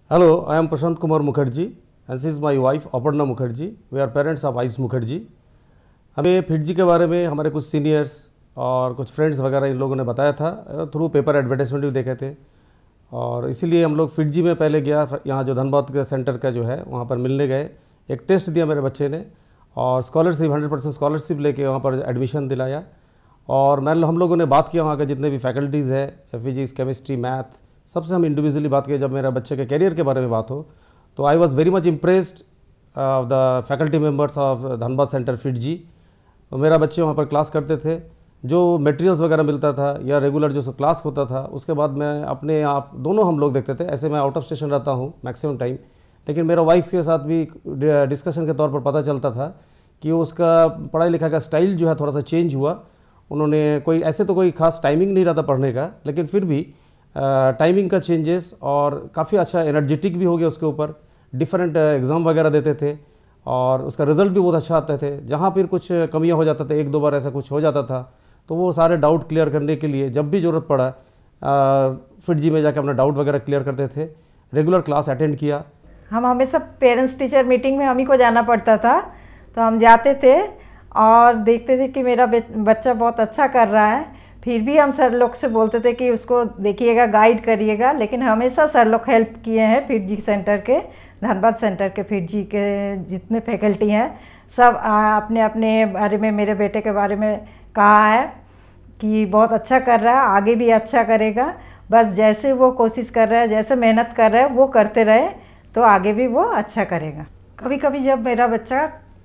Hello, I am Prashant Kumar Mukherjee and this is my wife Aparna Mukherjee. We are parents of Ayush Mukherjee. हमें FIITJEE के बारे में हमारे कुछ seniors और कुछ फ्रेंड्स वगैरह इन लोगों ने बताया था, थ्रू पेपर एडवर्टाइजमेंट भी देखे थे और इसीलिए हम लोग FIITJEE में पहले गया, यहाँ जो धनबाद के सेंटर का जो है वहाँ पर मिलने गए। एक टेस्ट दिया मेरे बच्चे ने और स्कॉलरशिप 100% स्कॉलरशिप लेके वहाँ पर एडमिशन दिलाया और हम लोगों ने बात किया वहाँ के जितने भी फैकल्टीज़ है, चाहे फिजिक्स, केमिस्ट्री, मैथ, सबसे हम इंडिविजुअली बात किए। जब मेरा बच्चे के कैरियर के बारे में बात हो तो I was very much impressed of the faculty members of Dhanbad centre FIITJEE। तो मेरा बच्चे वहाँ पर क्लास करते थे, जो मटेरियल्स वगैरह मिलता था या रेगुलर जो क्लास होता था उसके बाद मैं अपने आप दोनों हम लोग देखते थे। ऐसे मैं आउट ऑफ स्टेशन रहता हूँ मैक्सिमम टाइम, लेकिन मेरा वाइफ के साथ भी डिस्कशन के तौर पर पता चलता था कि उसका पढ़ाई लिखाई का स्टाइल जो है थोड़ा सा चेंज हुआ। उन्होंने कोई ऐसे तो कोई खास टाइमिंग नहीं रहता पढ़ने का, लेकिन फिर भी टाइमिंग का चेंजेस और काफ़ी अच्छा एनर्जेटिक भी हो गया। उसके ऊपर डिफरेंट एग्ज़ाम वगैरह देते थे और उसका रिज़ल्ट भी बहुत अच्छा आते थे। जहाँ फिर कुछ कमियाँ हो जाता था, एक दो बार ऐसा कुछ हो जाता था, तो वो सारे डाउट क्लियर करने के लिए जब भी ज़रूरत पड़ा FIITJEE में जाकर अपना डाउट वगैरह क्लियर करते थे। रेगुलर क्लास अटेंड किया। हम हमेशा पेरेंट्स टीचर मीटिंग में हम ही को जाना पड़ता था, तो हम जाते थे और देखते थे कि मेरा बच्चा बहुत अच्छा कर रहा है। फिर भी हम सर लोग से बोलते थे कि उसको देखिएगा, गाइड करिएगा, लेकिन हमेशा सर लोग हेल्प किए हैं। FIITJEE सेंटर के, धनबाद सेंटर के FIITJEE के जितने फैकल्टी हैं सब अपने अपने बारे में, मेरे बेटे के बारे में कहा है कि बहुत अच्छा कर रहा है, आगे भी अच्छा करेगा। बस जैसे वो कोशिश कर रहा है, जैसे मेहनत कर रहा है वो करते रहे तो आगे भी वो अच्छा करेगा। कभी कभी जब मेरा बच्चा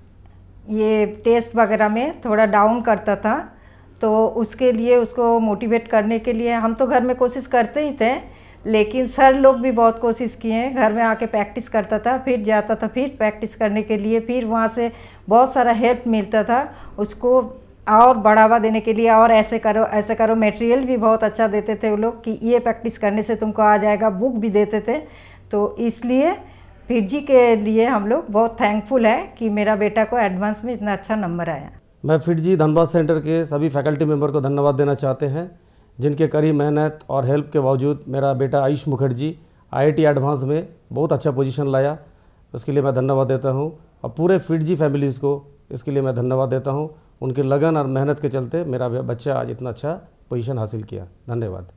ये टेस्ट वगैरह में थोड़ा डाउन करता था तो उसके लिए, उसको मोटिवेट करने के लिए हम तो घर में कोशिश करते ही थे, लेकिन सर लोग भी बहुत कोशिश किए हैं। घर में आके प्रैक्टिस करता था, फिर जाता था फिर प्रैक्टिस करने के लिए, फिर वहाँ से बहुत सारा हेल्प मिलता था उसको और बढ़ावा देने के लिए। और ऐसे करो, मटेरियल भी बहुत अच्छा देते थे वो लोग कि ये प्रैक्टिस करने से तुमको आ जाएगा, बुक भी देते थे। तो इसलिए FIITJEE के लिए हम लोग बहुत थैंकफुल है कि मेरा बेटा को एडवांस में इतना अच्छा नंबर आया। मैं FIITJEE धनबाद सेंटर के सभी फैकल्टी मेंबर को धन्यवाद देना चाहते हैं, जिनके कड़ी मेहनत और हेल्प के बावजूद मेरा बेटा आयुष मुखर्जी IIT एडवांस में बहुत अच्छा पोजीशन लाया। उसके लिए मैं धन्यवाद देता हूं और पूरे FIITJEE फैमिलीज़ को इसके लिए मैं धन्यवाद देता हूं। उनकी लगन और मेहनत के चलते मेरा बच्चा आज इतना अच्छा पोजीशन हासिल किया। धन्यवाद।